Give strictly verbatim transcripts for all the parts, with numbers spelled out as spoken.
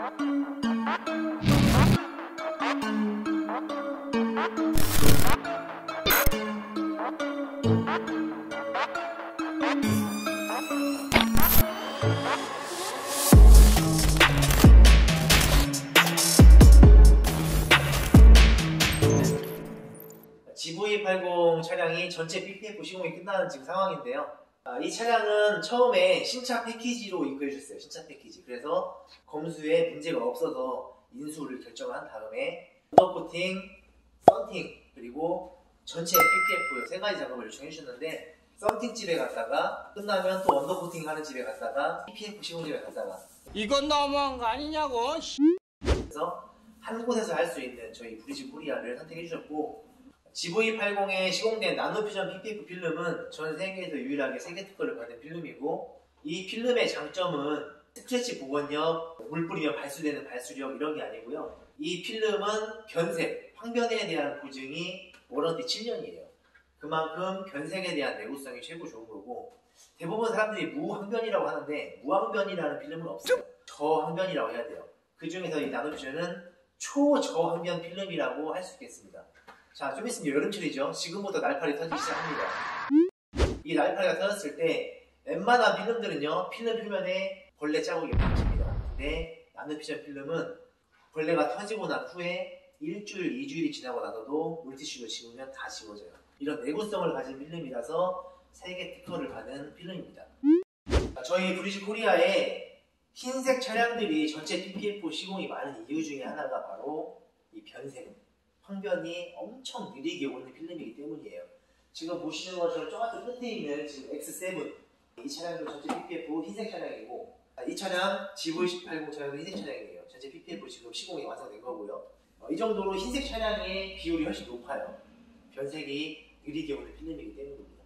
지브이 팔십 차량이 전체 피피에프 시공이 끝나는 지금 상황인데요. 아, 이 차량은 처음에 신차 패키지로 입고해줬어요. 신차 패키지. 그래서 검수에 문제가 없어서 인수를 결정한 다음에 언더코팅, 썬팅, 그리고 전체 피피에프 세 가지 작업을 요청해주셨는데, 썬팅 집에 갔다가 끝나면 또 언더코팅 하는 집에 갔다가 피피에프 시공 집에 갔다가, 이건 너무한 거 아니냐고. 그래서 한 곳에서 할 수 있는 저희 브리지 코리아를 선택해주셨고, 지브이 팔십에 시공된 나노퓨전 피피에프 필름은 전 세계에서 유일하게 세계 특허를 받은 필름이고, 이 필름의 장점은 스크래치 복원력, 물 뿌리면 발수되는 발수력 이런 게 아니고요. 이 필름은 변색, 황변에 대한 보증이 워런티 칠 년이에요. 그만큼 변색에 대한 내구성이 최고 좋은 거고, 대부분 사람들이 무황변이라고 하는데 무황변이라는 필름은 없어요. 저황변이라고 해야 돼요. 그 중에서 이 나노퓨전은 초저황변 필름이라고 할 수 있겠습니다. 자, 좀 있으면 여름철이죠. 지금부터 날파리 터지기 시작합니다. 이 날파리가 터졌을 때 웬만한 필름들은요, 필름 표면에 벌레 자국이 박힙니다. 근데 나노퓨전 필름은 벌레가 터지고 난 후에 일주일, 이주일이 지나고 나서도 물티슈로 지우면 다 지워져요. 이런 내구성을 가진 필름이라서 세계 특허를 받은 필름입니다. 저희 브리지 코리아에 흰색 차량들이 전체 피피에프 시공이 많은 이유 중에 하나가 바로 이 변색, 황변이 엄청 느리게 오는 필름이기 때문이에요. 지금 보시는 것처럼 저쪽 끝에 있는 지금 엑스 세븐, 이 차량도 전체 피피에프 흰색 차량이고, 이 차량 지브이 팔십 차량도 흰색 차량이에요. 전체 피피에프 지금 시공이 완성된 거고요. 이 정도로 흰색 차량의 비율이 훨씬 높아요. 변색이 느리게 오는 필름이기 때문입니다.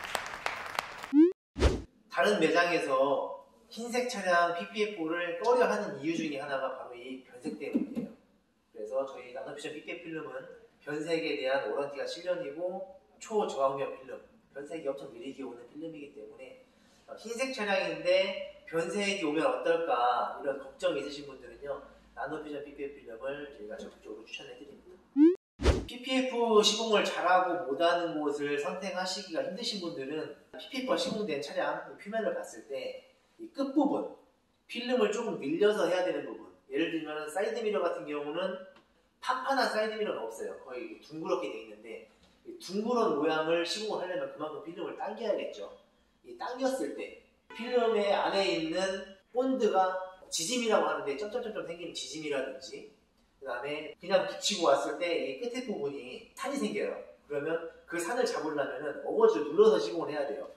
다른 매장에서 흰색 차량 피피에프를 꺼려하는 이유 중에 하나가 바로 이 변색 때문이에요. 그래서 저희 나노퓨전 피피에프 필름은 변색에 대한 워런티가 칠 년이고 초저항면 필름, 변색이 엄청 느리게 오는 필름이기 때문에 흰색 차량인데 변색이 오면 어떨까 이런 걱정이 있으신 분들은요, 나노퓨전 피피에프 필름을 저희가 적극적으로 추천해드립니다. 피피에프 시공을 잘하고 못하는 곳을 선택하시기가 힘드신 분들은 피피에프가 시공된 차량 표면을 봤을 때 이 끝부분, 필름을 조금 늘려서 해야 되는 부분, 예를 들면 사이드미러 같은 경우는 판판한 사이드미러는 없어요. 거의 둥그렇게 돼 있는데, 둥그런 모양을 시공을 하려면 그만큼 필름을 당겨야겠죠. 이 당겼을 때 필름의 안에 있는 본드가 지짐이라고 하는데 점점점점 생기는 지짐이라든지, 그 다음에 그냥 붙이고 왔을 때 이 끝에 부분이 산이 생겨요. 그러면 그 산을 잡으려면 어거지로 눌러서 시공을 해야 돼요.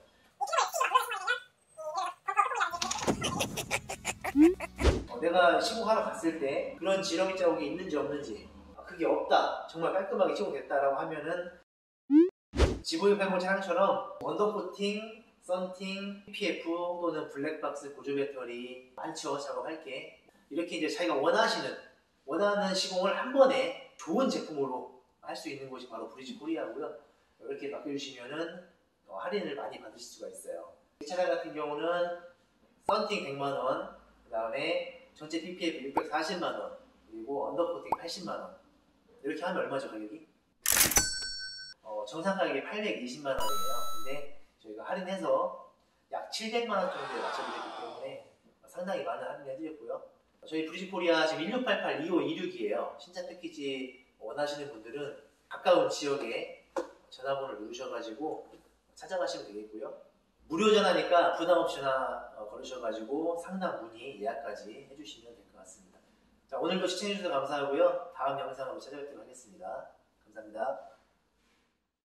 어, 내가 시공하러 갔을 때 그런 지렁이 자국이 있는지 없는지, 아, 그게 없다, 정말 깔끔하게 시공됐다라고 하면은 지브이 팔십 차량처럼 언더코팅, 썬팅, 피피에프 또는 블랙박스 보조 배터리 많죠. 작업할게. 이렇게 이제 자기가 원하시는 원하는 시공을 한 번에 좋은 제품으로 할 수 있는 곳이 바로 브리지 코리아고요. 이렇게 맡겨주시면은 어, 할인을 많이 받으실 수가 있어요. 이 차량 같은 경우는 썬팅 백만 원, 그 다음에 전체 피피에프 육백사십만 원, 그리고 언더코팅 팔십만 원. 이렇게 하면 얼마죠, 가격이? 어, 정상 가격이 팔백이십만 원이에요. 근데 저희가 할인해서 약 칠백만 원 정도에 맞춰드렸기 때문에 상당히 많은 할인을 해드렸고요. 저희 브리지 코리아 지금 일육팔팔 이오이육이에요. 신차 패키지 원하시는 분들은 가까운 지역에 전화번호를 누르셔가지고 찾아가시면 되겠고요. 무료 전화니까 부담 없이 전화 걸으셔가지고 상담 문의 예약까지 해주시면 될 것 같습니다. 자, 오늘도 시청해주셔서 감사하고요. 다음 영상으로 찾아뵙도록 하겠습니다. 감사합니다.